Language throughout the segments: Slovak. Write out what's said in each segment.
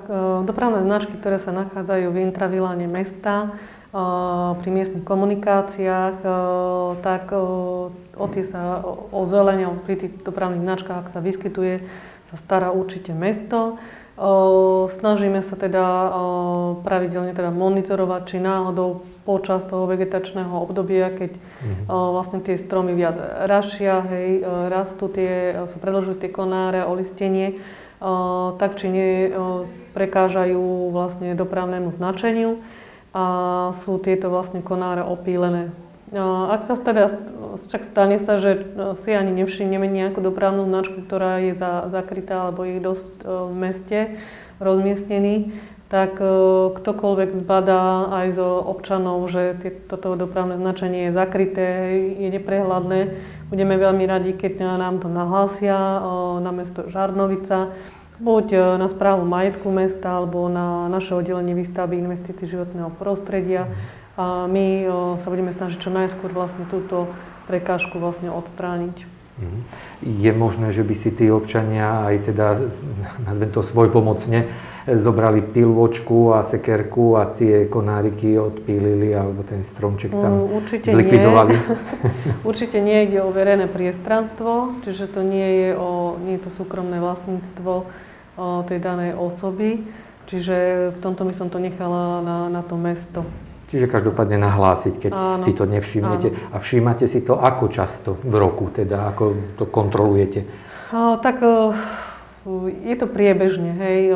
dopravné značky, ktoré sa nachádzajú v intraviláne mesta, pri miestnych komunikáciách, tak o tie sa o zelenie pri tých dopravných značkách, ak sa vyskytuje, sa stará určite mesto. Snažíme sa teda pravidelne teda monitorovať, či náhodou počas toho vegetačného obdobia, keď vlastne tie stromy viac rašia, rastú sa predĺžujú tie konáre o listenie, tak či prekážajú vlastne dopravnému značeniu a sú tieto vlastne konáre opílené. Ak sa teda však stane sa, že si ani nevšimneme nejakú dopravnú značku, ktorá je zakrytá alebo je dosť v meste rozmiestnený, tak ktokoľvek zbadá aj zo občanov, že toto dopravné značenie je zakryté, je neprehľadné. Budeme veľmi radi, keď nám to nahlásia na mesto Žarnovica, buď na správu majetku mesta, alebo na naše oddelenie výstavby investícií životného prostredia. A my sa budeme snažiť čo najskôr vlastne túto prekážku vlastne odstrániť. Je možné, že by si tí občania aj teda, nazvem to svojpomocne, zobrali pilvočku a sekerku a tie konáriky odpílili, alebo ten stromček tam zlikvidovali? Určite nie ide o verejné priestranstvo, čiže to nie je to súkromné vlastníctvo tej danej osoby. Čiže v tomto by som to nechala na to mesto. Čiže každopádne nahlásiť, keď si to nevšimnete. Áno. A všímate si to ako často v roku, teda ako to kontrolujete? Tak je to priebežne,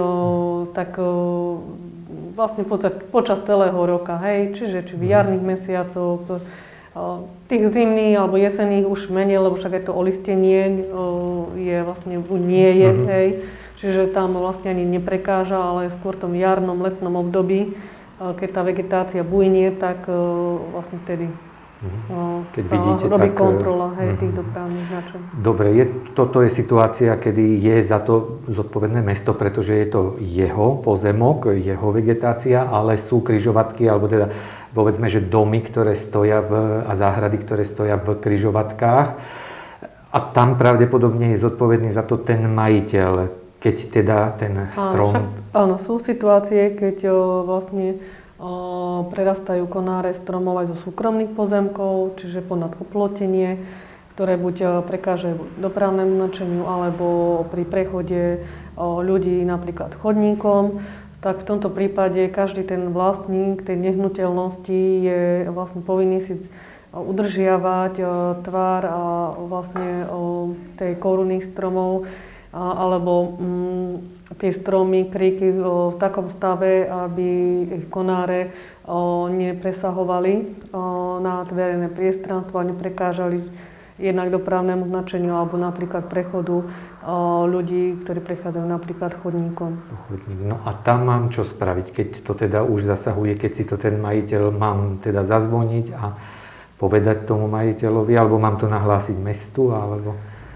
vlastne počas celého roka, čiže v jarných mesiacoch, tých zimných alebo jesenných už menej, lebo však aj to olistenie je vlastne nie je, čiže tam vlastne ani neprekáža, ale skôr v tom jarnom, letnom období, keď tá vegetácia bujnie, tak vlastne vtedy keď vidíte, robí kontrola tých dopravných značok. Dobre, toto je situácia, kedy je za to zodpovedné mesto, pretože je to jeho pozemok, jeho vegetácia, ale sú križovatky, alebo teda povedzme, že domy, ktoré stoja a záhrady, ktoré stoja v križovatkách. A tam pravdepodobne je zodpovedný za to ten majiteľ, keď teda ten strom... Áno, sú situácie, keď vlastne prerastajú konáre stromov aj zo súkromných pozemkov, čiže ponad oplotenie, ktoré buď prekážajú dopravnému značeniu, alebo pri prechode ľudí napríklad chodníkom. Tak v tomto prípade každý ten vlastník tej nehnuteľnosti je vlastne povinný si udržiavať tvár a vlastne tej koruny stromov, alebo tie stromy, kríky v takom stave, aby ich konáre nepresahovali na verejné priestranstvo a neprekážali jednak dopravnému značeniu alebo napríklad prechodu ľudí, ktorí prechádzajú napríklad chodníkom. No a tam mám čo spraviť, keď to teda už zasahuje, keď si to ten majiteľ mám teda zazvoniť a povedať tomu majiteľovi, alebo mám to nahlásiť mestu, alebo...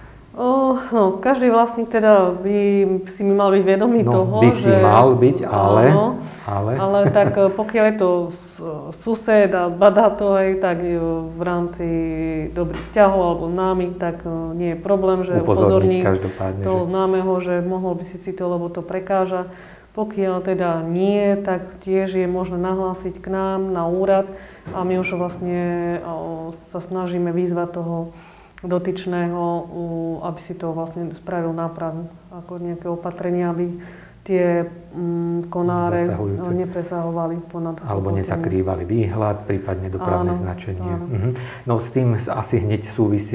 Každý vlastník teda by si mal byť vedomý toho, by si mal byť, ale... Ale tak pokiaľ je to sused a badá to aj tak v rámci dobrých vzťahov alebo známych, tak nie je problém, že upozorní toho známeho, že mohol by si to, lebo to prekáža. Pokiaľ teda nie, tak tiež je možné nahlásiť k nám na úrad a my už vlastne sa snažíme vyzvať toho dotyčného, aby si to vlastne spravil nápravu, ako nejaké opatrenia, aby tie konáre nepresahovali ponad... Alebo nezakrývali výhľad, prípadne dopravné značenie. Áno. No s tým asi hneď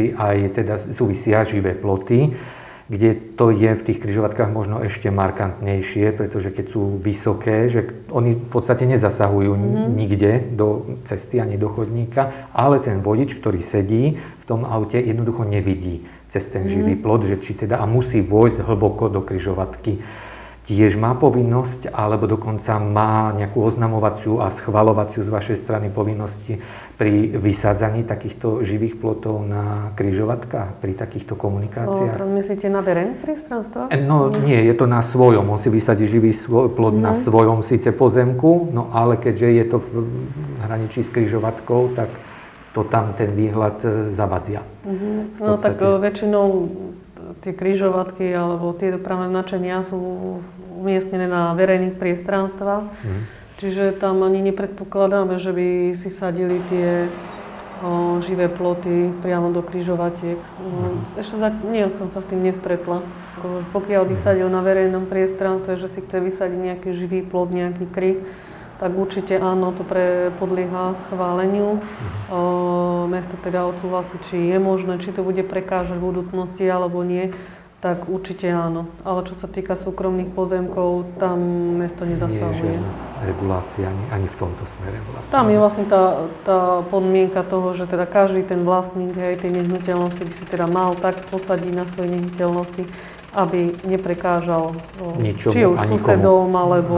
súvisia živé ploty, kde to je v tých križovatkách možno ešte markantnejšie, pretože keď sú vysoké, že oni v podstate nezasahujú nikde do cesty ani do chodníka, ale ten vodič, ktorý sedí v tom aute, jednoducho nevidí cez ten živý plot, že či teda a musí vojsť hlboko do križovatky. Tiež má povinnosť, alebo dokonca má nejakú oznamovaciu a schvaľovaciu z vašej strany povinnosti pri vysádzaní takýchto živých plotov na križovatkách, pri takýchto komunikáciách? Myslíte na verejných priestranstvách? No nie, je to na svojom. On si vysadí živý plot na svojom síce pozemku, no ale keďže je to v hraničí s križovatkou, tak to tam ten výhľad zavadzia. No tak väčšinou tie križovatky alebo tie dopravné značenia sú umiestnené na verejných priestranstvách. Čiže tam ani nepredpokladáme, že by si sadili tie živé ploty priamo do križovatiek. Ešte nie som sa s tým nestretla. Pokiaľ by sadil na verejnom priestranstve, že si chce vysadiť nejaký živý plot, nejaký krík, tak určite áno, to podlieha schváleniu. Mesto teda odsúhlasí, či je možné, či to bude prekážať v budúcnosti alebo nie, tak určite áno. Ale čo sa týka súkromných pozemkov, tam mesto nezasahuje. Nie je regulácia ani v tomto smere vlastne. Tam je vlastne tá podmienka toho, že teda každý ten vlastník tej nehnuteľnosti by si teda mal tak posadiť na svojej nehnuteľnosti, aby neprekážal ničomu, či už susedom, alebo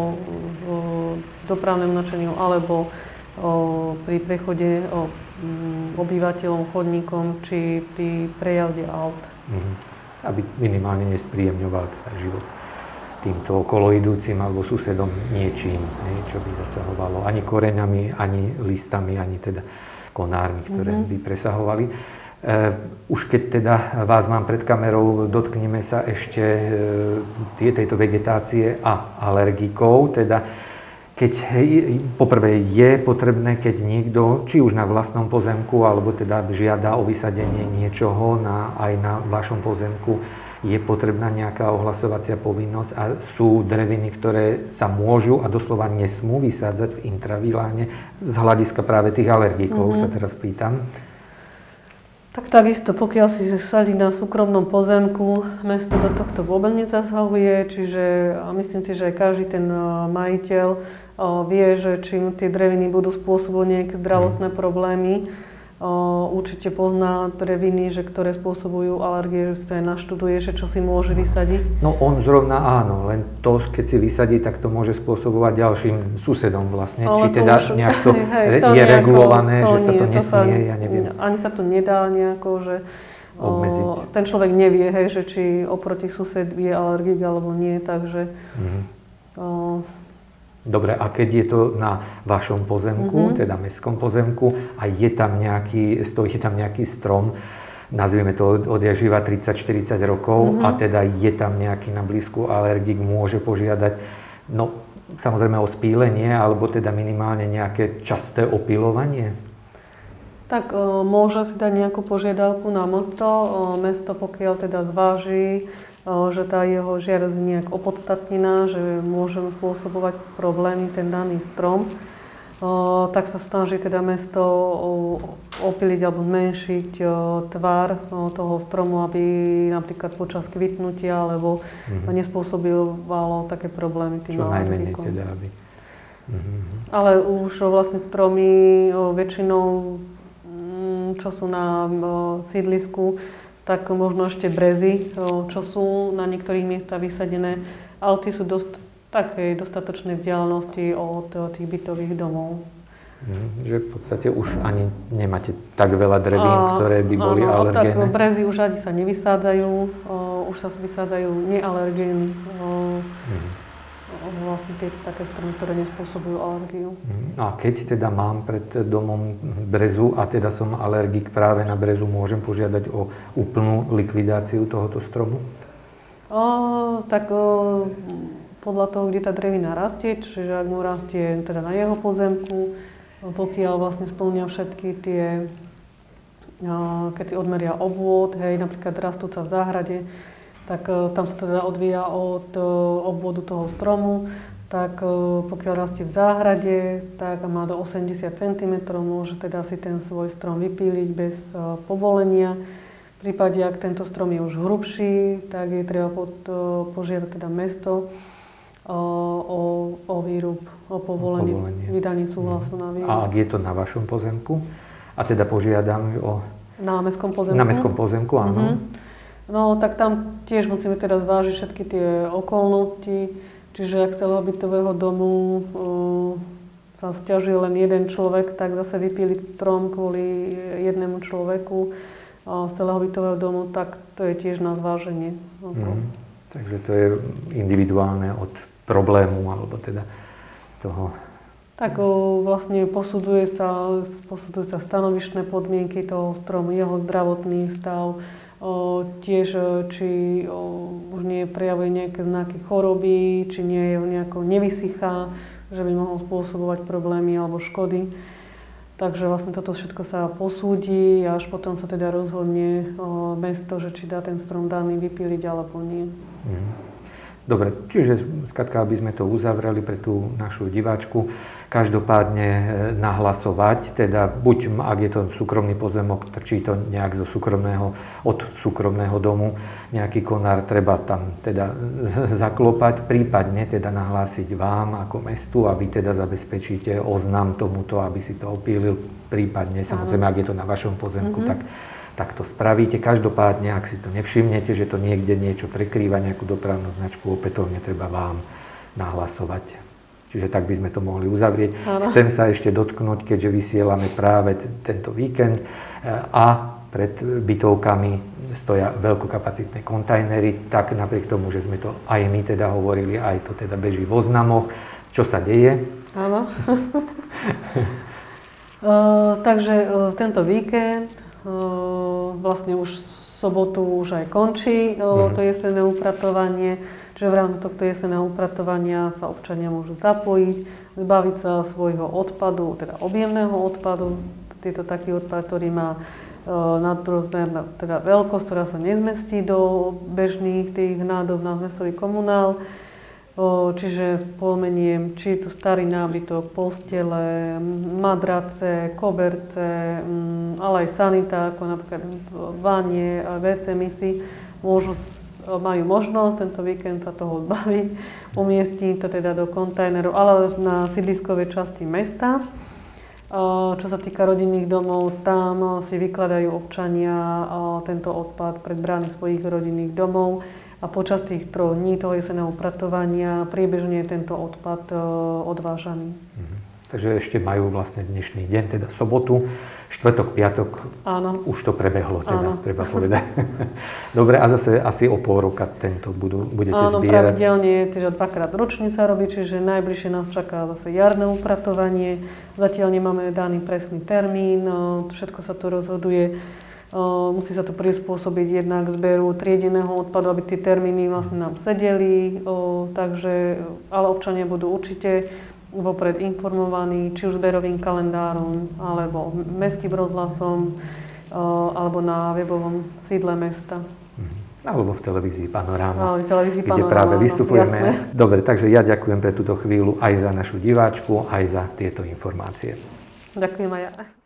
dopravnému značeniu, alebo pri prechode obyvateľom, chodníkom, či pri prejazde aut. Aby minimálne nespríjemňoval život týmto okoloidúcim alebo susedom niečím, čo by zasahovalo ani koreňami, ani listami, ani teda konármi, ktoré by presahovali. Už keď teda vás mám pred kamerou, dotkneme sa ešte tejto vegetácie a alergikov, teda keď poprvé je potrebné, keď niekto, či už na vlastnom pozemku, alebo teda žiada o vysadenie niečoho aj na vašom pozemku, je potrebná nejaká ohlasovacia povinnosť a sú dreviny, ktoré sa môžu a doslova nesmú vysádzať v intraviláne z hľadiska práve tých alergikov, sa teraz pýtam. Tak takisto, pokiaľ si sadí na súkromnom pozemku, mesto do tohto vôbec nezasahuje, čiže myslím si, že každý ten majiteľ vie, že či tie dreviny budú spôsobovať nejaké zdravotné problémy. Určite pozná dreviny, ktoré spôsobujú alergie, že sa aj naštuduje, že čo si môže vysadiť. No on zrovna áno, len to, keď si vysadí, tak to môže spôsobovať ďalším susedom vlastne. Ale či teda nejak to je regulované, že sa to nesmie, ja neviem. Ani sa to nedá nejako, že obmedziť. Ten človek nevie, že či oproti sused je alergik alebo nie, takže... Dobre, a keď je to na vašom pozemku, teda mestskom pozemku, a stojí tam nejaký strom, nazvieme to odjakživa 30-40 rokov, a teda je tam nejaký na blízku alergik, môže požiadať, no samozrejme o spílenie, alebo teda minimálne nejaké časté opylovanie? Tak môže si dať nejakú požiadavku na mesto. Mesto, pokiaľ teda zváži, že tá jeho žiadosť je nejak opodstatnená, že môže spôsobovať problémy ten daný strom, tak sa snaží teda mesto opyliť alebo zmenšiť tvar toho stromu, aby napríklad počas kvitnutia alebo nespôsobovalo také problémy tým alergikom. Čo najmenej teda, aby... Ale už vlastne stromy väčšinou, čo sú na sídlisku, tak možno ešte brezy, čo sú na niektorých miestach vysadené, ale tie sú takej dostatočnej vzdialenosti od tých bytových domov. Že v podstate už ani nemáte tak veľa drevín, ktoré by boli alergénne? Tak brezy už ani sa nevysádzajú, už sa vysádzajú nealergénne. Vlastne také stromy, ktoré nespôsobujú alergiu. A keď teda mám pred domom brezu a teda som alergik práve na brezu, môžem požiadať o úplnú likvidáciu tohoto stromu? Podľa toho, kde tá drevina rastie, čiže ak mu rastie teda na jeho pozemku, pokiaľ vlastne spĺňa všetky tie, keď si odmeria obvôd, napríklad rastúca v záhrade, tak tam sa teda odvíja od obvodu toho stromu, tak pokiaľ rastie v záhrade, tak má do 80 cm, môže teda si ten svoj strom vypíliť bez povolenia. V prípade, ak tento strom je už hrubší, tak je treba požiadať teda mesto o výrub, o povolenie. Vydanie súhlasu na výrub. A ak je to na vašom pozemku? A teda požiadam o... Na mestskom pozemku? Na mestskom pozemku, áno. No, tak tam tiež musíme teda zvážiť všetky tie okolnosti. Čiže ak z celého bytového domu sa sťažuje len jeden človek, tak zase vypíliť strom kvôli jednému človeku z celého bytového domu, tak to je tiež na zváženie. Takže to je individuálne od problému, alebo teda toho... Tak vlastne posudzuje sa stanovištné podmienky toho stromu, jeho zdravotný stav, tiež či už neprejavuje nejaké znaky choroby, či nie je nejako nevysychá, že by mohol spôsobovať problémy alebo škody. Takže vlastne toto všetko sa posúdi a až potom sa teda rozhodne mesto, že či dá ten strom daný vypíliť alebo nie. Dobre, čiže skrátka, aby sme to uzavreli pre tú našu diváčku, každopádne nahlasovať, teda buď, ak je to súkromný pozemok, trčí to nejak od súkromného domu, nejaký konár, treba tam teda zaklopať, prípadne teda nahlásiť vám ako mestu a vy teda zabezpečíte oznam tomuto, aby si to opílil, prípadne, samozrejme, ak je to na vašom pozemku, tak to spravíte. Každopádne, ak si to nevšimnete, že to niekde niečo prekrýva, nejakú dopravnú značku, opätovne treba vám nahlasovať. Čiže tak by sme to mohli uzavrieť. Chcem sa ešte dotknúť, keďže vysielame práve tento víkend a pred bytovkami stoja veľkokapacitné kontajnery, tak napriek tomu, že sme to aj my teda hovorili, aj to teda beží v oznamoch. Čo sa deje? Áno. Takže tento víkend vlastne už v sobotu už aj končí to jesenné upratovanie, čiže v rámci tohto jesenného upratovania sa občania môžu zapojiť, zbaviť sa svojho odpadu, teda objemného odpadu. Je to taký odpad, ktorý má nadrozmerná teda veľkosť, ktorá sa nezmestí do bežných tých nádob na zmesový komunál. Čiže spomeniem, či je to starý nábytok, postele, madrace, koberce, ale aj sanita, ako napríklad vanie a WC misy, majú možnosť tento víkend sa toho odbaviť, umiestniť to teda do kontajnerov, ale na sídliskovej časti mesta. Čo sa týka rodinných domov, tam si vykladajú občania tento odpad pred brány svojich rodinných domov. A počas tých 3 dní toho jesenného upratovania priebežne je tento odpad odvážaný. Takže ešte majú vlastne dnešný deň, teda sobotu, štvrtok, piatok. Áno. Už to prebehlo, teda treba povedať. Dobre, a zase asi o pol roka tento budete zbierať. Áno, pravidelne, teda 2-krát ročne sa robí, čiže najbližšie nás čaká zase jarné upratovanie. Zatiaľ nemáme daný presný termín, všetko sa to rozhoduje. Musí sa to prispôsobiť jednak zberu triedeného odpadu, aby tie termíny vlastne nám sedeli. Ale občania budú určite vopred informovaní, či už zberovým kalendárom, alebo mestským rozhlasom, alebo na webovom sídle mesta. Alebo v televízii Panoráma, kde práve vystupujeme. Jasné. Dobre, takže ja ďakujem pre túto chvíľu aj za našu diváčku, aj za tieto informácie. Ďakujem aj ja.